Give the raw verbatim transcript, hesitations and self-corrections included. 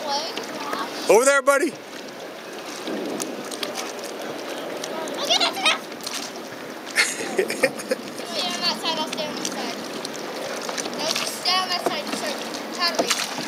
Over there, buddy. Okay, that's enough. Stay on that side, I'll stay on this side. No, just stay on that side, just like, totally.